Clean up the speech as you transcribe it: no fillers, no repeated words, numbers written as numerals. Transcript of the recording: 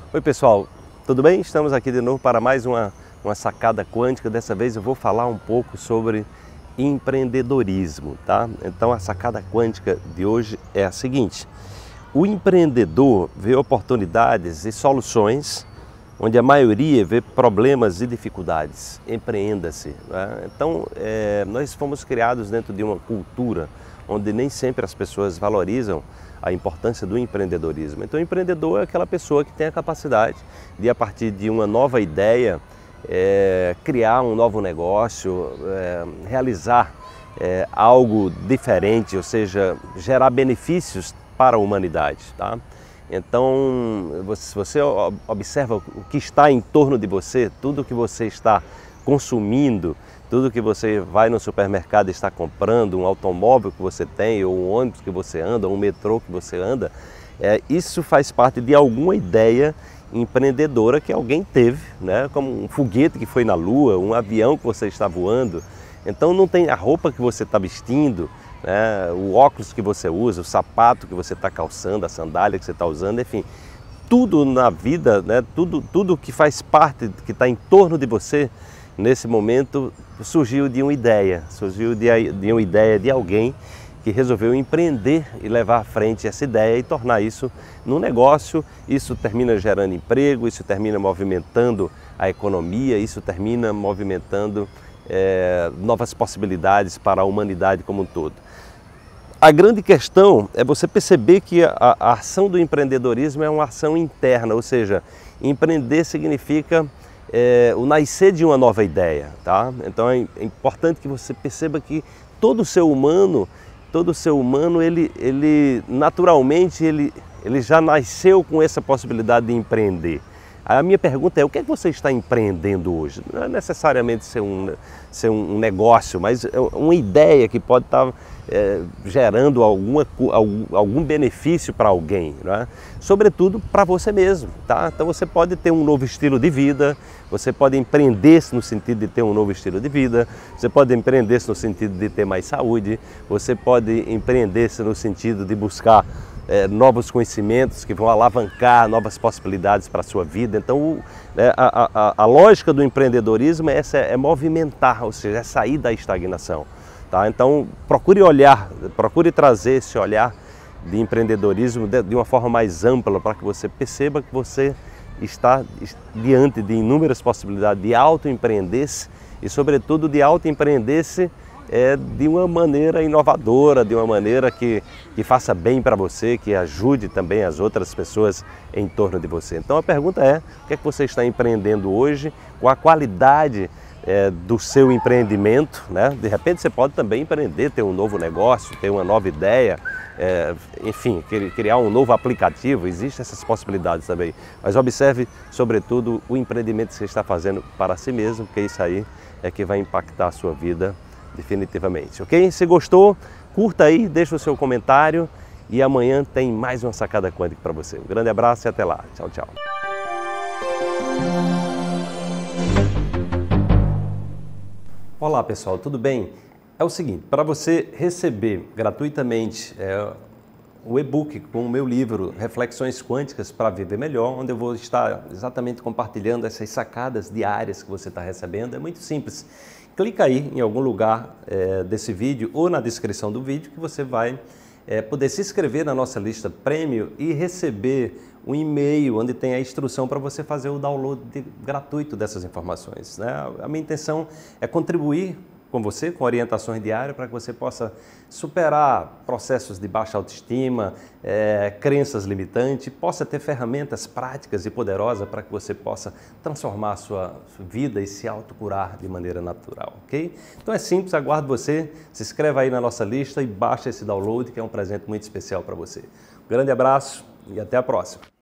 Oi pessoal, tudo bem? Estamos aqui de novo para mais uma sacada quântica. Dessa vez eu vou falar um pouco sobre empreendedorismo, tá? Então a sacada quântica de hoje é a seguinte: o empreendedor vê oportunidades e soluções onde a maioria vê problemas e dificuldades. Empreenda-se, né? Então nós fomos criados dentro de uma cultura onde nem sempre as pessoas valorizam a importância do empreendedorismo. Então o empreendedor é aquela pessoa que tem a capacidade de, a partir de uma nova ideia, criar um novo negócio, realizar algo diferente, ou seja, gerar benefícios para a humanidade, tá? Então, se você observa o que está em torno de você, tudo que você está consumindo, tudo que você vai no supermercado e está comprando, um automóvel que você tem, ou um ônibus que você anda, ou um metrô que você anda, isso faz parte de alguma ideia empreendedora que alguém teve, né? Como um foguete que foi na lua, um avião que você está voando. Então não tem a roupa que você está vestindo, né? O óculos que você usa, o sapato que você está calçando, a sandália que você está usando, enfim, tudo na vida, né? Tudo que faz parte, que está em torno de você, nesse momento surgiu de uma ideia, de uma ideia de alguém que resolveu empreender e levar à frente essa ideia e tornar isso num negócio. Isso termina gerando emprego, isso termina movimentando a economia, isso termina movimentando novas possibilidades para a humanidade como um todo. A grande questão é você perceber que a ação do empreendedorismo é uma ação interna, ou seja, empreender significa o nascer de uma nova ideia, tá? Então é importante que você perceba que todo ser humano, ele naturalmente ele já nasceu com essa possibilidade de empreender. A minha pergunta é: o que é que você está empreendendo hoje? Não é necessariamente ser um negócio, mas uma ideia que pode estar gerando algum benefício para alguém, não é? Sobretudo para você mesmo, tá? Então você pode ter um novo estilo de vida, você pode empreender-se no sentido de ter um novo estilo de vida, você pode empreender-se no sentido de ter mais saúde, você pode empreender-se no sentido de buscar novos conhecimentos que vão alavancar novas possibilidades para a sua vida. Então a lógica do empreendedorismo é movimentar, ou seja, é sair da estagnação, tá? Então procure trazer esse olhar de empreendedorismo de uma forma mais ampla, para que você perceba que você está diante de inúmeras possibilidades de autoempreender-se e, sobretudo, de autoempreender-se de uma maneira inovadora, de uma maneira que faça bem para você, que ajude também as outras pessoas em torno de você. Então a pergunta é: o que é que você está empreendendo hoje? Qual a qualidade do seu empreendimento, né? De repente você pode também empreender, ter um novo negócio, ter uma nova ideia, enfim, criar um novo aplicativo. Existem essas possibilidades também. Mas observe, sobretudo, o empreendimento que você está fazendo para si mesmo, porque isso aí é que vai impactar a sua vida definitivamente, ok? Se gostou, curta aí, deixa o seu comentário e amanhã tem mais uma sacada quântica para você. Um grande abraço e até lá. Tchau, tchau. Olá pessoal, tudo bem? É o seguinte, para você receber gratuitamente o e-book com o meu livro Reflexões Quânticas para Viver Melhor, onde eu vou estar exatamente compartilhando essas sacadas diárias que você está recebendo, é muito simples. Clica aí em algum lugar desse vídeo ou na descrição do vídeo que você vai poder se inscrever na nossa lista Premium e receber um e-mail onde tem a instrução para você fazer o download gratuito dessas informações, né? A minha intenção é contribuir com você, com orientações diárias, para que você possa superar processos de baixa autoestima, crenças limitantes, possa ter ferramentas práticas e poderosas para que você possa transformar a sua vida e se autocurar de maneira natural, ok? Então é simples, aguardo você, se inscreva aí na nossa lista e baixa esse download, que é um presente muito especial para você. Um grande abraço e até a próxima!